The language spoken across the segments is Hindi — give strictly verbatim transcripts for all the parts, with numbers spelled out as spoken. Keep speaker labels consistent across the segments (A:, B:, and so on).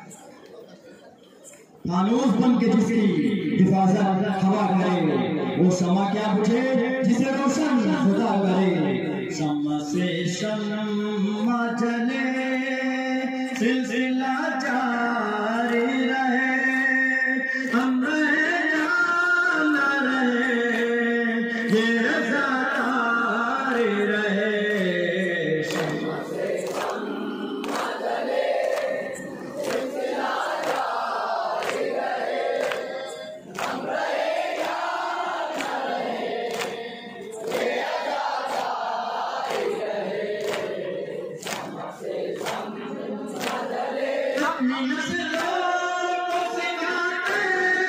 A: फानूस बन के जिसकी हिफाजत हवा करे, वो शमा क्या बुझे जिसे रोशन खुदा करे। शमा से शम्मा जले सिलसिला जारी रहे, हम रहे या न रहे ये जारी रहे। शमा से शम्मा जले सिलसिला जारी रहे, हम रहे या न रहे ये जारी रहे। शमा से शम्मा जले अपनी नस्लों को सिखाते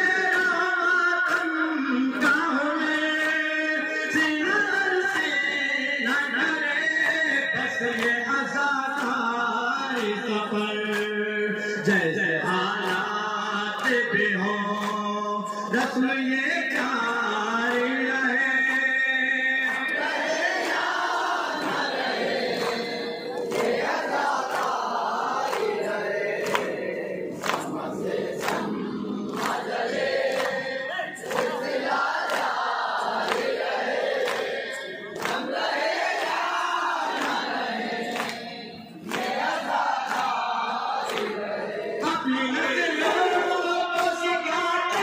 A: रामातम गाहों में, सिनार से न डरे बस ये आज़ादाई सफर। जैसे हालात भी हो रस्म ये जारी रहे, रहे या न रहे ये आज़ादाई रहे। शमा से शम्मा जले सिलसिला जारी रहे, हम रहे या न रहे ये आज़ादाई रहे। अपनी नस्लों को सिखाते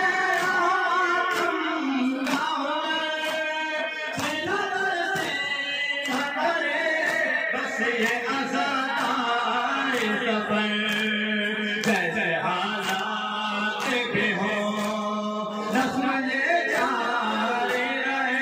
A: रामातम गाहों में, सिनार से न डरे बस ये आज़ादाई सफर। जैसे हालात भी हो रस्म ये जारी रहे,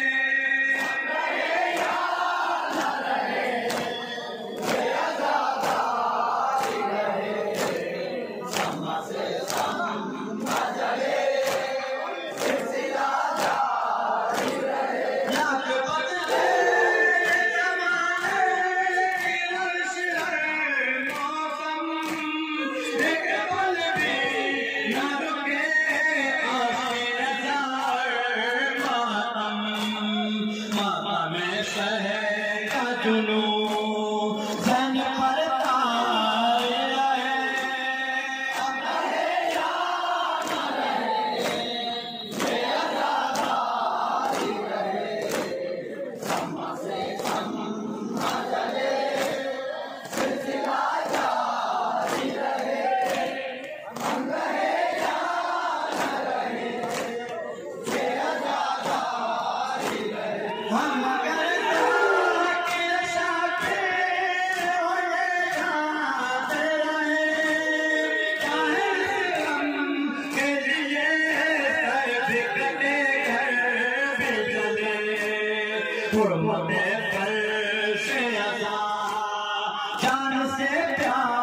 A: रहे या न रहे ये आज़ादाई रहे। शमा से शम्मा जले सिलसिला जारी रहे, लाख बदले ज़माने की रविश हर मौसम, एक पल भी न रुके आशिक़ ज़ार मातम। मातम शहर का जुनून ज़न पर ताए रहे, हम रहे या न रहे ये आज़ादाई रहे। शमा से शम्मा जले सिलसिला जारी रहे, हम रहे या न रहे ये आज़ादाई रहे। हम अगर जाके शाकिर हो ये जाते रहे, चाहे हम के लिए सर भी कटे घर भी जले। हुर्मत फर्श अज़ा जान से प्यार